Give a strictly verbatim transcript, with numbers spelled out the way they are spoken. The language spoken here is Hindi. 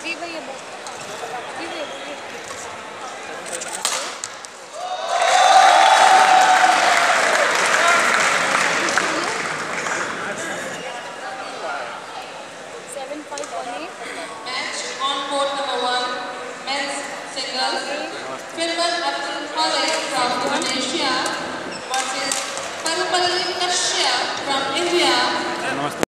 जी भैया जी भैया बोलिए। Seven five one eight Match on court number one, men's singles. Firman Abdul Khalid from Indonesia versus Parupalli Kashyap from India.